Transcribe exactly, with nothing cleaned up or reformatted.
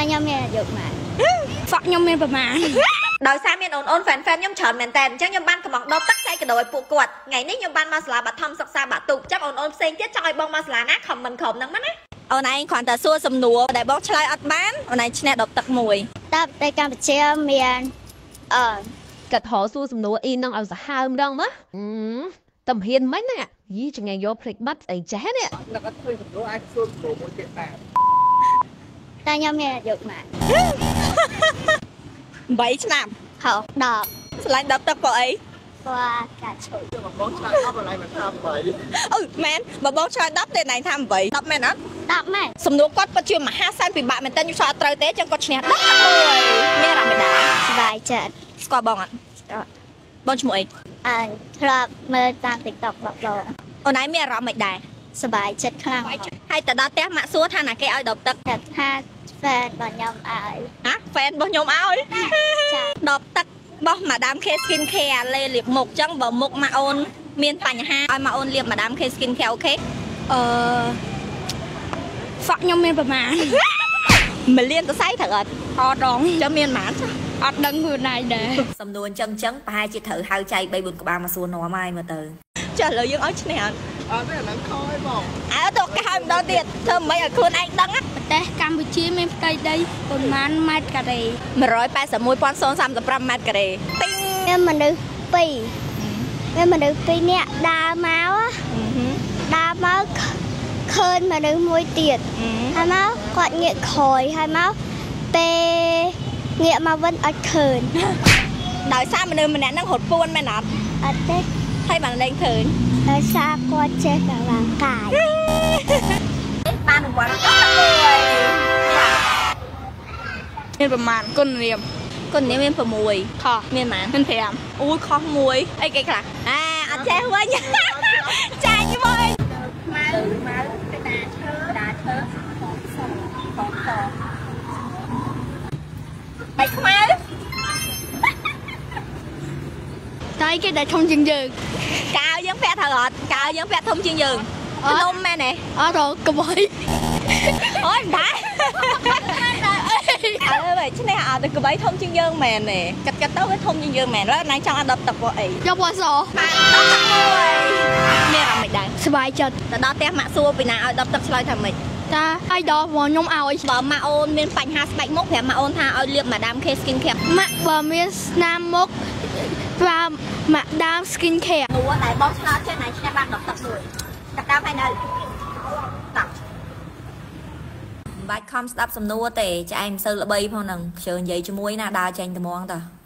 ខ្ញុំមានអាយុប៉ុន្មានហ្វក់ខ្ញុំមានប្រមាណដោយសារមានអូនអូនហ្វេនហ្វេនខ្ញុំច្រើនមែនតើអញ្ចឹងខ្ញុំបានកំងដបទឹកចែកកដោឲ្យពួកគាត់ថ្ងៃនេះខ្ញុំបានមកសាលាបឋមសិក្សាបាក់ទូកចាំអូនអូនផ្សេងទៀតចង់ឲ្យបងមកសាលាណាខមមិនក្រុមហ្នឹងណាអូនឯងគ្រាន់តែសួរសំណួរដែលបងឆ្លើយអត់បានអូនឯងឈ្នះដបទឹកមួយតើប្រទេសកម្ពុជាមានអឺកាត់ហៅសួរសំណួរអ៊ីនឹងឲ្យសាហាវម្ដងណាតំហ៊ានមិញណាយីចង្អែយកភ្លេចបាត់អីចេះនេះនឹកអត់ឃើញសំណួរអាចសួរសំណួរមួយទៀតដែរតែខ្ញុំមានអាយុប៉ុន្មានបីឆ្នាំហៅដប់ឆ្លាញ់ដប់ទឹកព្រោះអីព្រោះកាឈុយបងបងឆ្លើយអត់ឡើយមិនថាបីអឺមែនបើបងឆ្លើយដប់ទេណៃថាបីដប់មែនអត់ដប់មែនសំណួរគាត់ពិតជាមហាសានពិបាកមែនតើខ្ញុំឆ្លើយអត់ត្រូវទេចឹងគាត់ឈ្នះដប់មួយមានអារម្មណ៍មិនដែរសប្បាយចិត្តស្គាល់បងអត់បងឈ្មោះអីអើធ្លាប់មើលតាម TikTok បងបងអូនឯងមានអារម្មណ៍មិនដែរសប្បាយចិត្តខ្លាំងហើយទៅដល់ផ្ទះម៉ាក់សួរថាណាគេឲ្យដបទឹកថាហ្វេនរបស់ខ្ញុំឲ្យហ៎ហ្វេនរបស់ខ្ញុំឲ្យដបទឹករបស់ Madam K Skin Care លេលាបមុខចឹងបើមុខម៉ាក់អូនមានបញ្ហាឲ្យម៉ាក់អូនលាប Madam K Skin Care អូខេអឺហ្វក់ខ្ញុំមានប្រមាណមួយលានទៅសៃត្រូវអត់អត់ដងចាំមានប៉ុន្មានអត់ដឹងខ្លួនឯងដែរសំណួរចឹងចឹងប្រហែលជាត្រូវហៅចៃបីបួនក្បាលមកសួរនាំហើយមើលទៅចាឥឡូវយើងឲ្យឈ្នះអត់អត់ទេអាហ្នឹងខុសហើយបងអើទៅកែម្ដងទៀតធ្វើមិនឲ្យខ្លួនឯងដឹងប្រទេសកម្ពុជាមានផ្ទៃដីប្រមាណម៉ែត្រការ៉េមួយរយប្រាំមួយពាន់សាមសិបប្រាំម៉ែត្រការ៉េទីមានមនុស្សពីរមានមនុស្សពីរនាក់ដើរមកដើរមកឃើញមនុស្សមួយទៀតហើយមកគាត់ងាកក្រោយហើយមកពេលងាកមកវិញអត់ឃើញដោយសារមនុស្សម្នាក់ហ្នឹងរត់ពួនមែនអត់អត់ទេហើយបានលេងឃើញដោយសារគាត់ចេះកម្លាំងកាយបានរង្វាន់ក៏មួយមានប្រមាណគុណនាមគុណនាមមាន6 ខុសមានប៉ុន្មានមាន5 អូយខុសមួយអីគេខ្លះអាអត់ចេះវិញចាញ់វិញម៉ៅម៉ៅទៅដាឈើដាឈើខំសខំសបៃខ្មៅតែគេដែលធំជាងយើងកាវយើងពាក់ត្រូវអត់កាវយើងពាក់ធំជាងយើងភ្នំមែនទេអត់ទៅក្បៃអូយដែរអើបើឈ្នះអត់ទៅក្បៃធំជាងយើងមែនទេកាត់កាត់ទៅវាធំជាងយើងមែនហើយណៃចង់អត់ដប់ទឹកអីយកពណ៌សបានដប់ទឹកមួយមានអារម្មណ៍មិនដែរសប្បាយចិត្តទៅដល់ផ្ទះម៉ាក់សួរពីណាឲ្យដប់ទឹកឆ្លើយថាម៉េចតាឲ្យដល់បងខ្ញុំឲ្យបើម៉ាក់អូនមានបញ្ហាស្បែកមុខប្រាប់ម៉ាក់អូនថាឲ្យលាប Madam K Skin Care ម៉ាក់បើមានស្នាមមុខប្រើ Madam Skin Care ព្រោះតែបងឆ្លើយចេះណៃឈ្នះបានដប់ទឹកមួយកាត់តាមហើយនៅតាប់មិនបាច់ខំស្ដាប់សំណួរទេចែមិនសូវល្បីផងហ្នឹងជើនិយាយជាមួយណាដើរចេញត្មងតើ